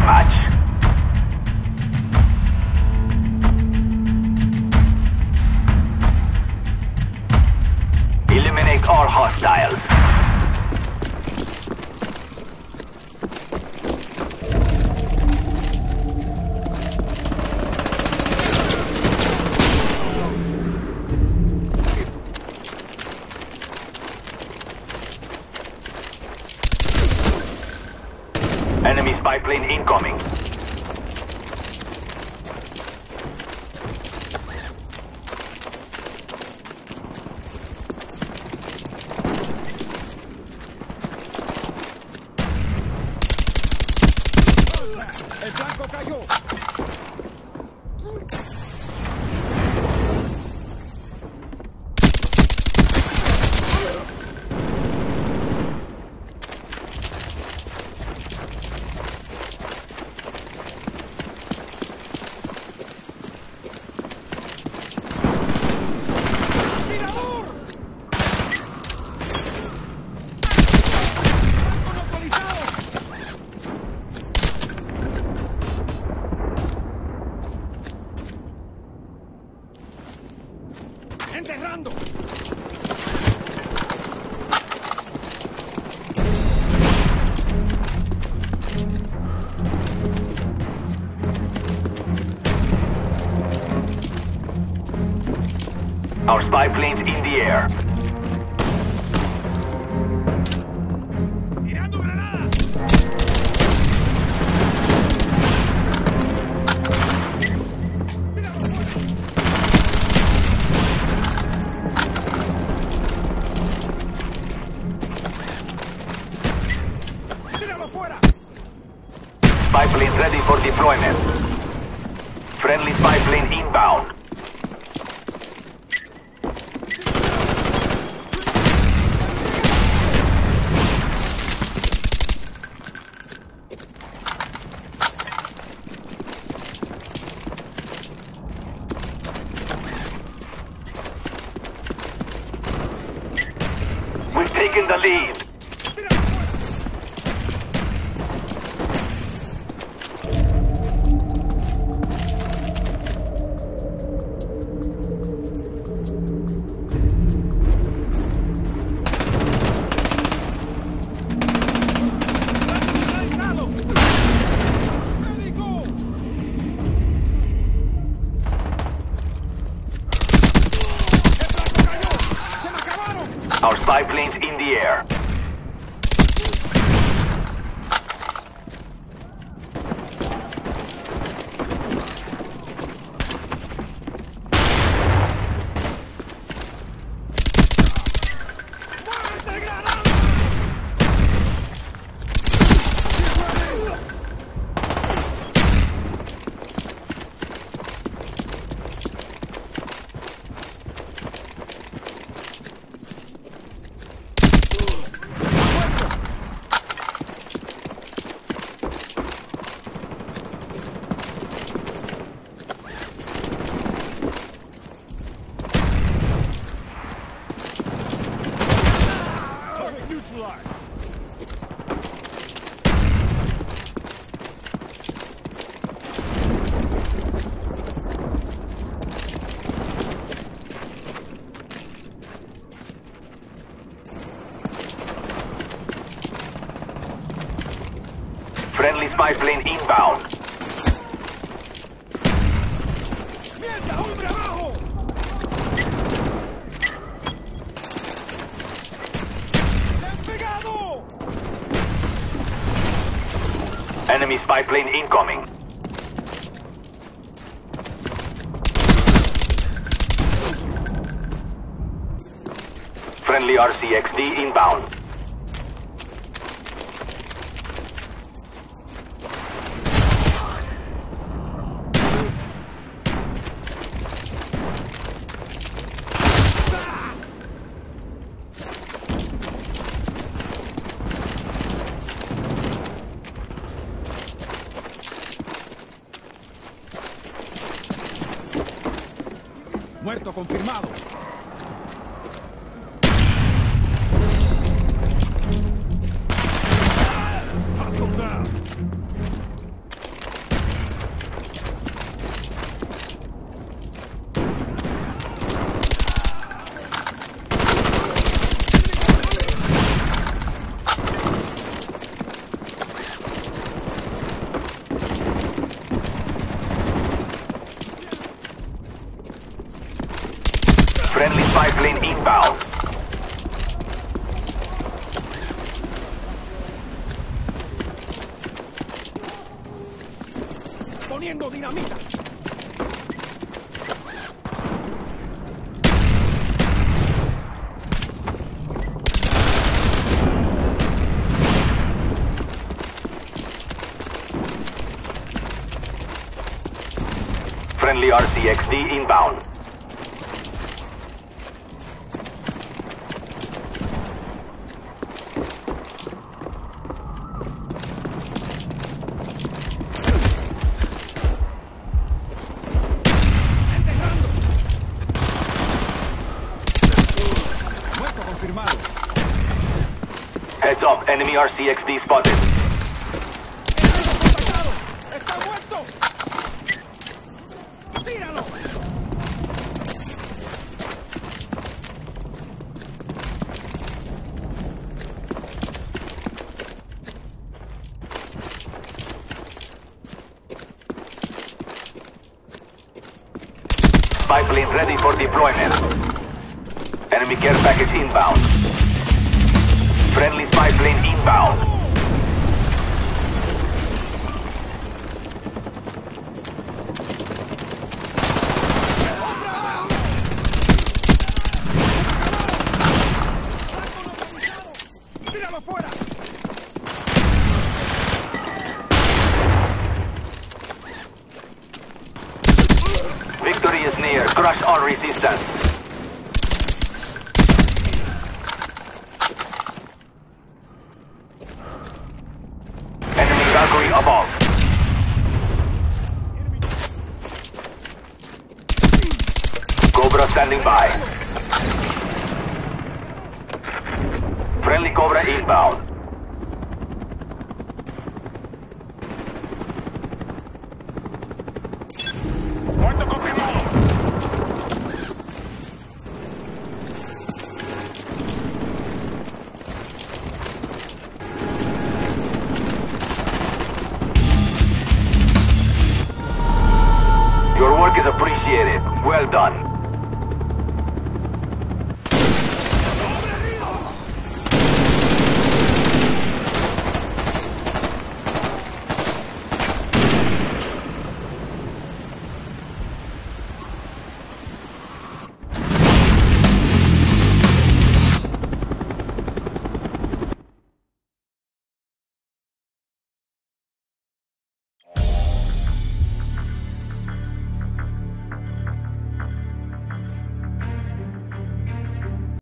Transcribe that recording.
Deathmatch. Eliminate all hostiles. Enemy spy plane incoming. ¡El blanco cayó! ¡Enterrando! Our spy plane's in the air. ¡Tirando granadas! ¡Tíralo fuera! Spy plane ready for deployment. Friendly spy plane inbound. We've taken the lead. Our spy plane's in the air. Friendly spy plane inbound. ¡Mierda, hombre abajo! ¡Le han pegado! Enemy spy plane incoming. Friendly RCXD inbound. Muerto confirmado. Hostile down. plane inbound. Poniendo dinamita. Friendly RCXD inbound. Muerto confirmado. Heads up, enemy RCXD spotted. ¡Enemigo contactado! ¡Está muerto! ¡Tíralo! Spy plane ready for deployment. Enemy care package inbound. Friendly spy plane inbound. ¡Tíralo fuera! Victory is near. Crush all resistance. Enemy Valkyrie above. Cobra standing by. Friendly Cobra inbound. Muerto confirmado. Your work is appreciated. Well done.